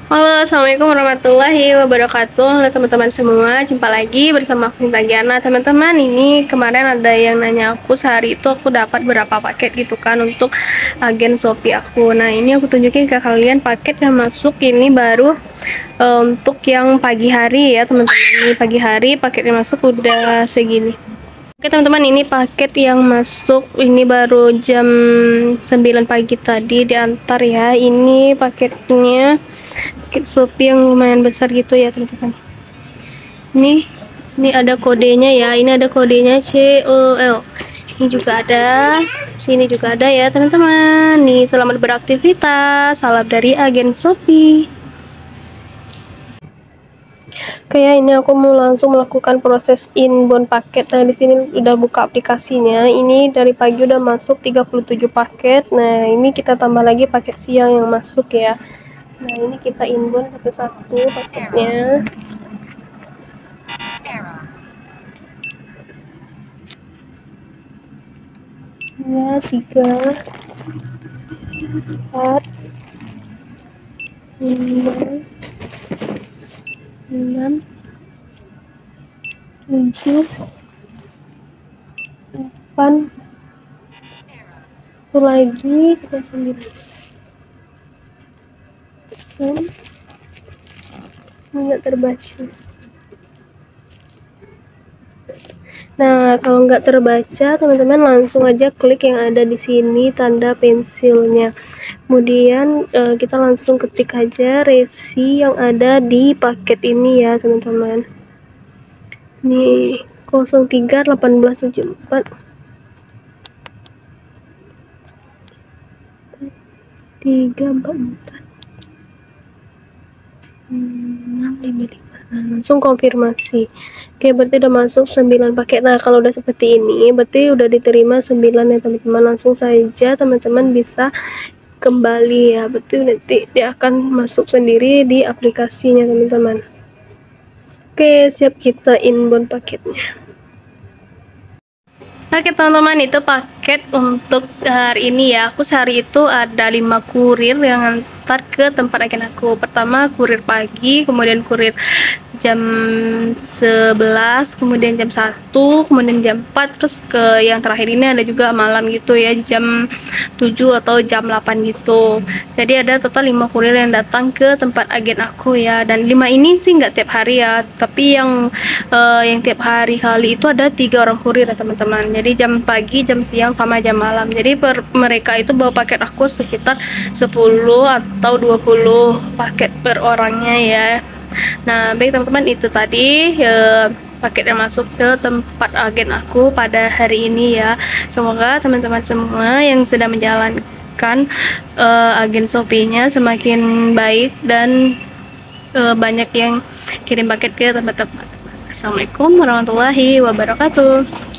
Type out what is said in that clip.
Halo, assalamualaikum warahmatullahi wabarakatuh. Halo teman-teman semua, jumpa lagi bersama aku Giana. Teman-teman, ini kemarin ada yang nanya aku sehari itu aku dapat berapa paket gitu kan untuk agen Shopee aku. Nah, ini aku tunjukin ke kalian paket yang masuk ini baru untuk yang pagi hari ya teman-teman. Ini pagi hari paket yang masuk udah segini. Oke teman-teman, ini paket yang masuk ini baru jam 9 pagi tadi diantar ya. Ini paketnya paket Shopee yang lumayan besar gitu ya teman-teman. Ini ada kodenya ya. Ini ada kodenya COL. Ini juga ada. Sini juga ada ya teman-teman. Nih, selamat beraktivitas. Salam dari agen Shopee. Kayak ini aku mau langsung melakukan proses inbound paket. Nah, di sini udah buka aplikasinya. Ini dari pagi udah masuk 37 paket. Nah, ini kita tambah lagi paket siang yang masuk ya. Nah, ini kita inbound satu-satu paketnya. Ya, 3 4 5 6 7 8 satu lagi kita 9 nggak terbaca. Nah, kalau nggak terbaca, teman-teman langsung aja klik yang ada di sini tanda pensilnya. Kemudian kita langsung ketik aja resi yang ada di paket ini ya, teman-teman. Nih, 031874 344 655. Nah, langsung konfirmasi. Oke, berarti udah masuk 9 paket. Nah, kalau udah seperti ini berarti udah diterima 9 ya teman-teman. Langsung saja teman-teman bisa kembali ya, berarti nanti dia akan masuk sendiri di aplikasinya teman-teman. Oke, siap, kita inbound paketnya. Oke teman-teman, itu paket untuk hari ini ya. Aku sehari itu ada 5 kurir yang antar ke tempat agen aku. Pertama kurir pagi, kemudian kurir jam 11, kemudian jam 1, kemudian jam 4, terus ke yang terakhir ini ada juga malam gitu ya, jam 7 atau jam 8 gitu. Jadi ada total 5 kurir yang datang ke tempat agen aku ya, dan 5 ini sih nggak tiap hari ya, tapi yang tiap hari kali itu ada 3 orang kurir ya teman-teman. Jadi jam pagi, jam siang, sama jam malam. Jadi mereka itu bawa paket aku sekitar 10 atau 20 paket per orangnya ya. Nah, baik teman-teman, itu tadi paket yang masuk ke tempat agen aku pada hari ini ya. Semoga teman-teman semua yang sedang menjalankan agen Shopee-nya semakin baik dan banyak yang kirim paket ke tempat-tempat. Assalamualaikum warahmatullahi wabarakatuh.